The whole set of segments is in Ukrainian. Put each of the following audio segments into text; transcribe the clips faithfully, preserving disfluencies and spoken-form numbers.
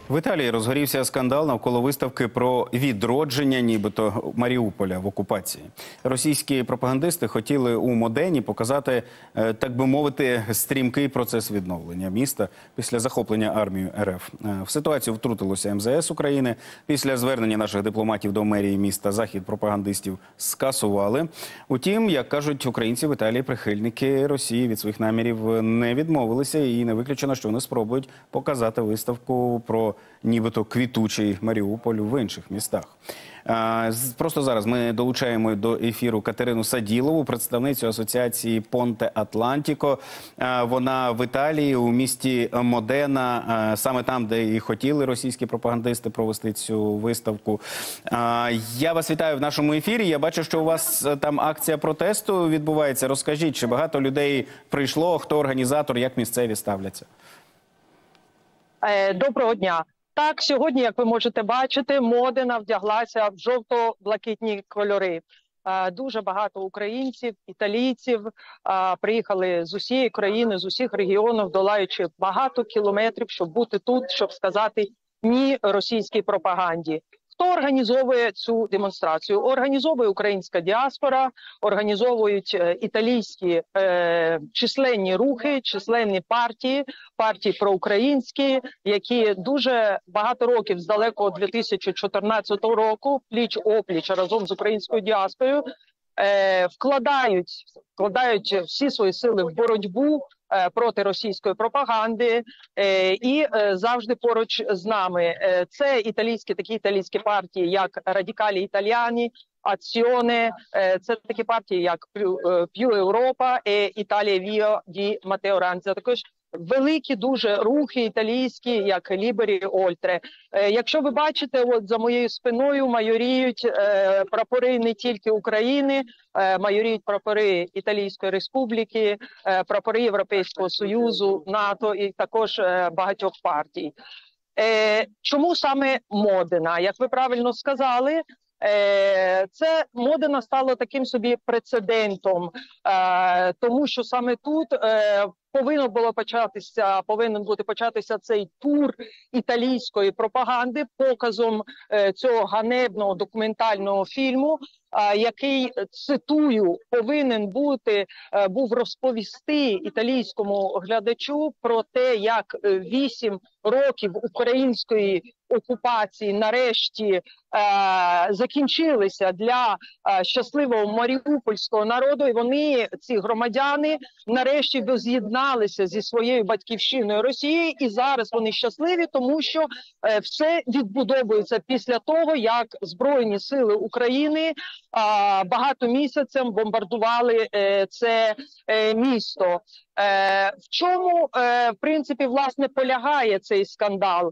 В Італії розгорівся скандал навколо виставки про відродження нібито Маріуполя в окупації. Російські пропагандисти хотіли у Модені показати, так би мовити, стрімкий процес відновлення міста після захоплення армією РФ. В ситуацію втрутилося ем зе ес України. Після звернення наших дипломатів до мерії міста захід пропагандистів скасували. Утім, як кажуть українці в Італії, прихильники Росії від своїх намірів не відмовилися і не виключено, що вони спробують показати виставку про нібито квітучий Маріуполь в інших містах. Просто зараз ми долучаємо до ефіру Катерину Саділову, представницю асоціації Понте Атлантіко. Вона в Італії, у місті Модена, саме там, де і хотіли російські пропагандисти провести цю виставку. Я вас вітаю в нашому ефірі. Я бачу, що у вас там акція протесту відбувається. Розкажіть, чи багато людей прийшло, хто організатор, як місцеві ставляться? Доброго дня. Так, сьогодні, як ви можете бачити, Модена вдяглася в жовто-блакитні кольори. Дуже багато українців, італійців приїхали з усієї країни, з усіх регіонів, долаючи багато кілометрів, щоб бути тут, щоб сказати «ні» російській пропаганді. Хто організовує цю демонстрацію? Організовує українська діаспора, організовують італійські е, численні рухи, численні партії, партії проукраїнські, які дуже багато років, з далекого дві тисячі чотирнадцятого року, пліч-опліч разом з українською діаспорою, е, вкладають, вкладають всі свої сили в боротьбу проти російської пропаганди і завжди поруч з нами. Це італійські, такі італійські партії, як Радикалі Італіані, Аціоне, це такі партії, як П'ю Європа і Італія Віо ді Матео Ранзі. Також великі дуже рухи італійські, як Лібері Ольтре. Якщо ви бачите, от за моєю спиною майоріють е, прапори не тільки України, е, майоріють прапори Італійської Республіки, е, прапори Європейського Союзу, НАТО і також е, багатьох партій. Е, чому саме Модена? Як ви правильно сказали, е, це Модена стало таким собі прецедентом, е, тому що саме тут е, Повинно було початися, повинен бути початися цей тур італійської пропаганди показом е, цього ганебного документального фільму, е, який, цитую, повинен бути, е, був розповісти італійському глядачу про те, як вісім років української окупації нарешті е, закінчилися для е, щасливого маріупольського народу, і вони, ці громадяни, нарешті воз'єдналися зі своєю батьківщиною Росії, і зараз вони щасливі, тому що е, все відбудовується після того, як Збройні сили України е, багато місяцем бомбардували е, це е, місто. Е, в чому, е, в принципі, власне, полягає цей скандал?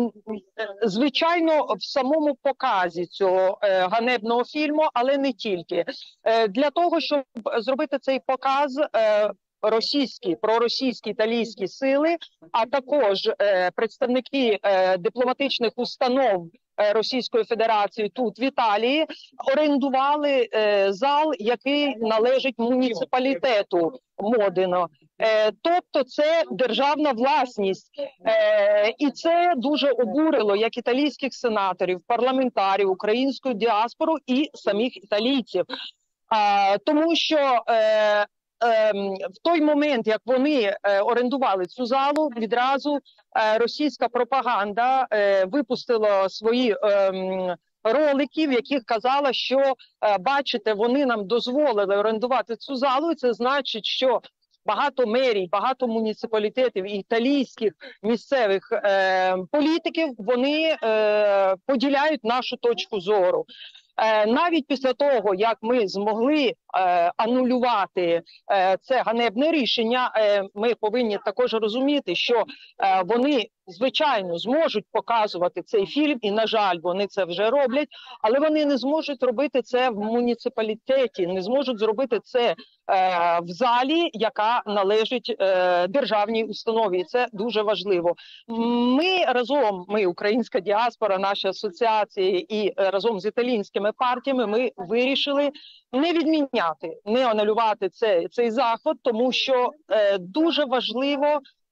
Звичайно, в самому показі цього е, ганебного фільму, але не тільки. Е, для того, щоб зробити цей показ, е, російські, проросійські італійські сили, а також е, представники е, дипломатичних установ Російської Федерації тут, в Італії, орендували е, зал, який належить муніципалітету Модено. Е, тобто це державна власність. Е, і це дуже обурило як італійських сенаторів, парламентарів, українську діаспору і самих італійців. Е, тому що е, в той момент, як вони орендували цю залу, відразу російська пропаганда випустила свої ролики, в яких казала, що, бачите, вони нам дозволили орендувати цю залу, і це значить, що багато мерій, багато муніципалітетів і італійських місцевих е, політиків, вони е, поділяють нашу точку зору. Е, навіть після того, як ми змогли е, анулювати е, це ганебне рішення, е, ми повинні також розуміти, що е, вони, звичайно, зможуть показувати цей фільм, і, на жаль, вони це вже роблять, але вони не зможуть робити це в муніципалітеті, не зможуть зробити це е, в залі, яка належить е, державній установі. І це дуже важливо. Ми разом, ми, українська діаспора, наші асоціації і е, разом з італійськими партіями, ми вирішили не відміняти, не анулювати цей, цей заход, тому що е, дуже важливо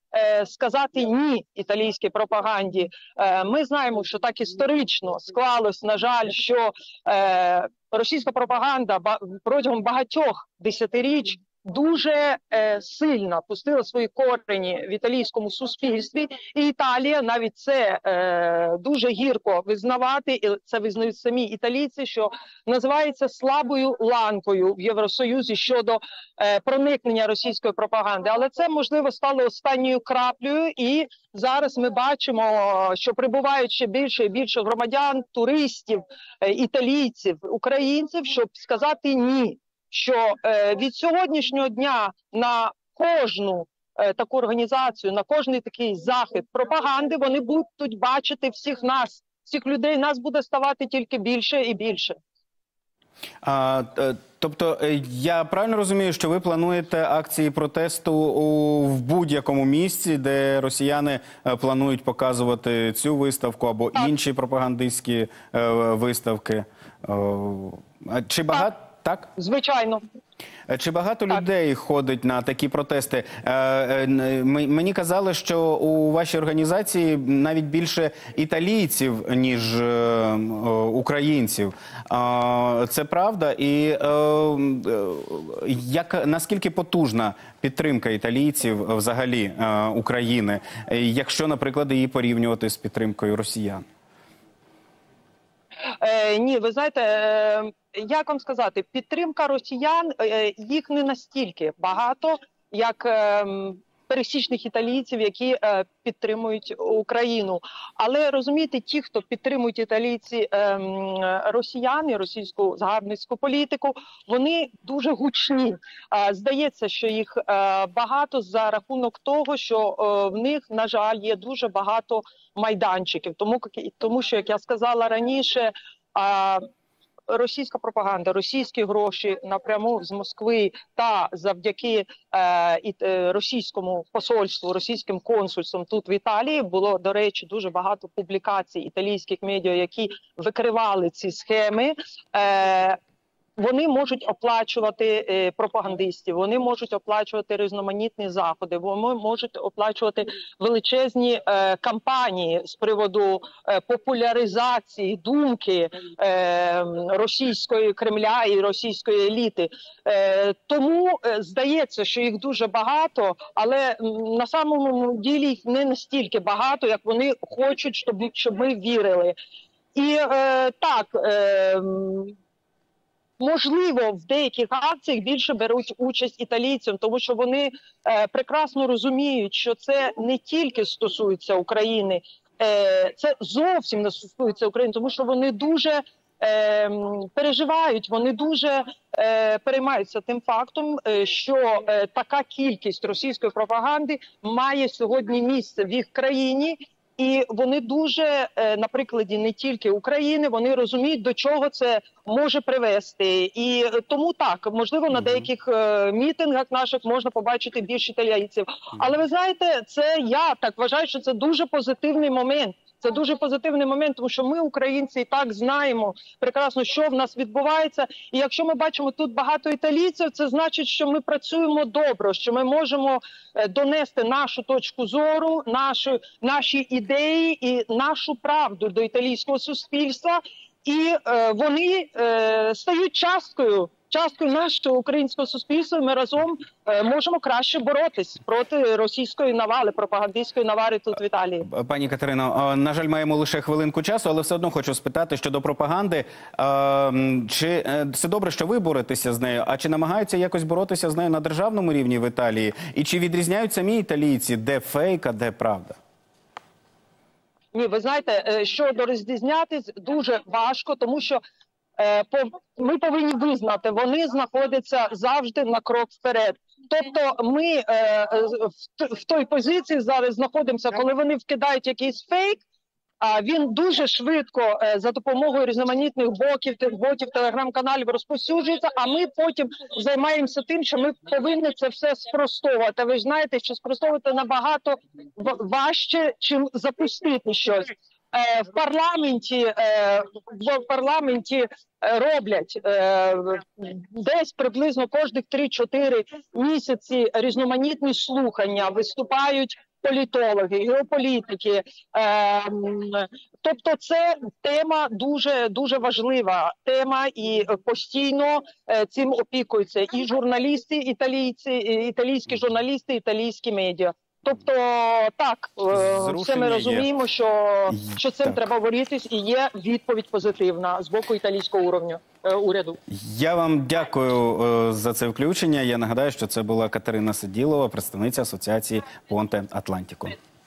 е, сказати ні італійській пропаганді. Е, ми знаємо, що так історично склалось, на жаль, що е, російська пропаганда ба протягом багатьох десятиріч дуже е, сильно пустила свої корені в італійському суспільстві, і Італія навіть це е, дуже гірко визнавати, і це визнають самі італійці, що називається слабою ланкою в Євросоюзі щодо е, проникнення російської пропаганди. Але це, можливо, стало останньою краплею, і зараз ми бачимо, що прибувають ще більше і більше громадян, туристів, е, італійців, українців, щоб сказати ні. Що е, від сьогоднішнього дня на кожну е, таку організацію, на кожний такий захід пропаганди вони будуть бачити всіх нас, всіх людей, нас буде ставати тільки більше і більше. А, тобто, я правильно розумію, що ви плануєте акції протесту у, в будь-якому місці, де росіяни планують показувати цю виставку або так. інші пропагандистські е, виставки? Е, чи багато? Так? Звичайно. Чи багато так. людей ходить на такі протести? Мені казали, що у вашій організації навіть більше італійців, ніж українців. Це правда? І як, наскільки потужна підтримка італійців взагалі України, якщо, наприклад, її порівнювати з підтримкою росіян? Е, ні, ви знаєте, е, як вам сказати, підтримка росіян, е, їх не настільки багато, як е, пересічних італійців, які е, підтримують Україну. Але, розумієте, ті, хто підтримують італійці е, росіян і російську загарбницьку політику, вони дуже гучні. Е, здається, що їх е, багато за рахунок того, що е, в них, на жаль, є дуже багато майданчиків. Тому, тому що, як я сказала раніше, а, російська пропаганда, російські гроші напряму з Москви та завдяки е, і, е, російському посольству, російським консульствам тут в Італії було, до речі, дуже багато публікацій італійських медіа, які викривали ці схеми. Е, Вони можуть оплачувати е, пропагандистів, вони можуть оплачувати різноманітні заходи, вони можуть оплачувати величезні е, кампанії з приводу е, популяризації думки е, російської Кремля і російської еліти. Е, тому е, здається, що їх дуже багато, але на самому ділі їх не настільки багато, як вони хочуть, щоб, щоб ми вірили. І е, так... Е, Можливо, в деяких акціях більше беруть участь італійцям, тому що вони е, прекрасно розуміють, що це не тільки стосується України, е, це зовсім не стосується України, тому що вони дуже е, переживають, вони дуже е, переймаються тим фактом, е, що е, така кількість російської пропаганди має сьогодні місце в їх країні. І вони дуже, на прикладі не тільки України, вони розуміють, до чого це може привести. І тому так, можливо, на деяких мітингах наших можна побачити більше італійців. Але ви знаєте, це я так вважаю, що це дуже позитивний момент. Це дуже позитивний момент, тому що ми, українці, і так знаємо прекрасно, що в нас відбувається. І якщо ми бачимо тут багато італійців, це значить, що ми працюємо добре, що ми можемо донести нашу точку зору, нашу, наші ідеї і нашу правду до італійського суспільства. І е, вони е, стають часткою, часткою нашого українського суспільства. Ми разом е, можемо краще боротись проти російської навали, пропагандистської навари тут в Італії. Пані Катерино, на жаль, маємо лише хвилинку часу, але все одно хочу спитати щодо пропаганди. Чи це добре, що ви боретеся з нею, а чи намагаються якось боротися з нею на державному рівні в Італії? І чи відрізняють самі італійці, де фейк, а де правда? Ні, ви знаєте, щодо розрізнятись дуже важко, тому що е, по, ми повинні визнати, вони знаходяться завжди на крок вперед. Тобто ми е, в, в той позиції зараз знаходимося, коли вони вкидають якийсь фейк, а він дуже швидко е, за допомогою різноманітних боків, тих ботів, телеграм-каналів розповсюджується, а ми потім займаємося тим, що ми повинні це все спростовувати. Ви ж знаєте, що спростовувати набагато важче, чим запустити щось. Е, в парламенті, е, в парламенті роблять е, десь приблизно кожних три-чотири місяці різноманітні слухання, виступають політологи, геополітики. Тобто це тема дуже, дуже важлива тема, і постійно цим опікуються і журналісти, італійці, італійські журналісти, італійські медіа. Тобто, так, Зрушення все ми розуміємо, що, що цим так. треба боротись, і є відповідь позитивна з боку італійського уровню, е, уряду. Я вам дякую е, за це включення. Я нагадаю, що це була Катерина Сиділова, представниця Асоціації Понте Атлантіко.